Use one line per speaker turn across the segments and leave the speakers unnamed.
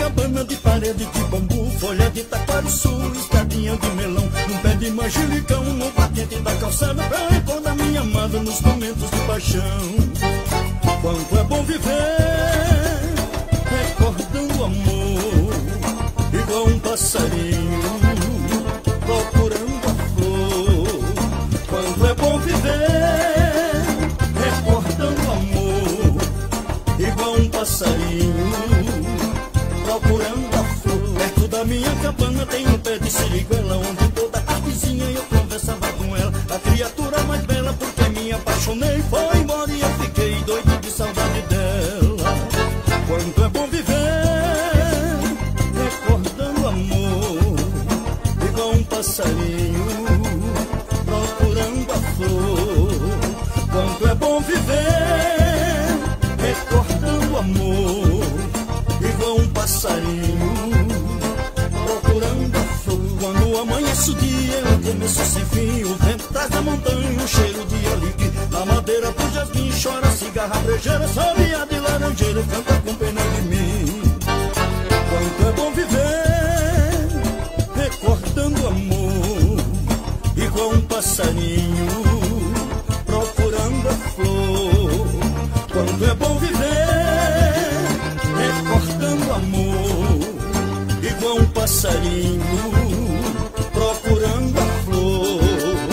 cabana de parede de bambu, folha de taquariçu, escadinha de melão, um pé de manjericão, no batente da calçada, pra recordar minha amada nos momentos de paixão. Quanto é bom viver, recordando o amor, igual um passarinho, procurando a flor. Quanto é bom viver, recordando o amor, igual um passarinho, procurando a flor. Perto da minha cabana tem um pé de siriguela, onde toda tardezinha eu conversava com ela. A criatura mais bela, porque me apaixonei, foi embora e eu fiquei doido de saudade dela. Quanto é bom viver, recordando o amor, igual um passarinho, procurando a flor. Quanto é bom viver, recordando o amor, igual um passarinho, procurando a flor. Quando amanhece o dia, é um começo sem fim, o vento traz da montanha um cheiro de alegria. Na madeira do jasmim chora cigarra brejeira, sabia de laranjeira, canta com pena de mim. Quanto é bom viver, recordando o amor, igual um passarinho, procurando a flor. Quanto é bom viver, recordando o amor, igual um passarinho, procurando a flor.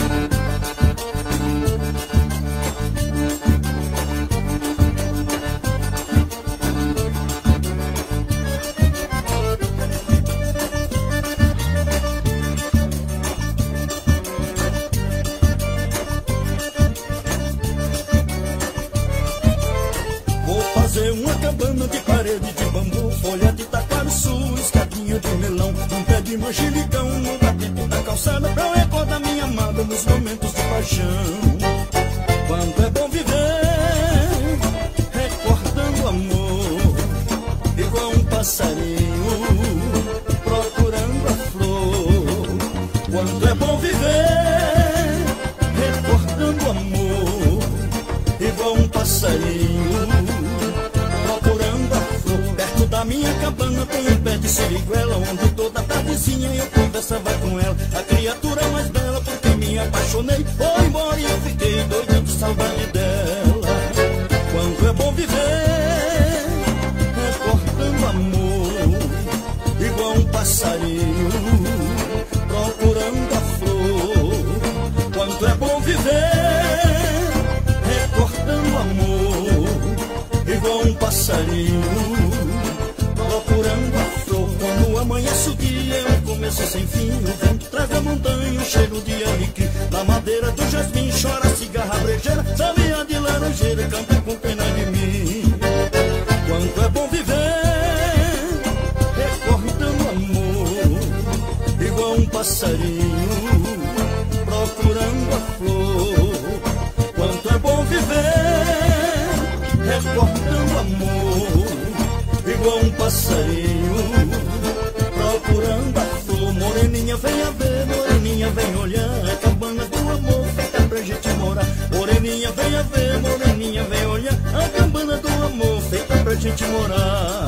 Vou fazer uma cabana de parede de bambu, folha de taquariçu, escadinha de melão, um pé de manjericão, no batente da calçada, pra eu recordar minha amada nos momentos de paixão. Quanto é bom viver, recordando o amor, igual um passarinho, procurando a flor. Quanto é bom viver, recordando o amor, igual um passarinho, procurando a flor. Perto da minha cabana tem um pé de siriguela, onde toda tardezinha eu conversava com ela. A criatura mais bela, porque me apaixonei, foi embora e eu fiquei doido de saudade dela. Quanto é bom viver, recordando o amor, igual um passarinho, procurando a flor. Quanto é bom viver, recordando o amor, igual um passarinho, procurando a flor. Quando amanhece o dia, é um começo sem fim, o vento traz da montanha um cheiro de alecrim. Na madeira do jasmim chora cigarra brejeira, sabia de laranjeira, canta com pena de mim. Quanto é bom viver, recordando o amor, igual um passarinho, procurando a flor. Quanto é bom viver, recordando o amor, igual um passarinho, procurando a flor. Moreninha vem a ver, moreninha vem olhar, a cabana do amor feita pra gente morar. Moreninha vem a ver, moreninha vem olhar, a cabana do amor feita pra gente morar.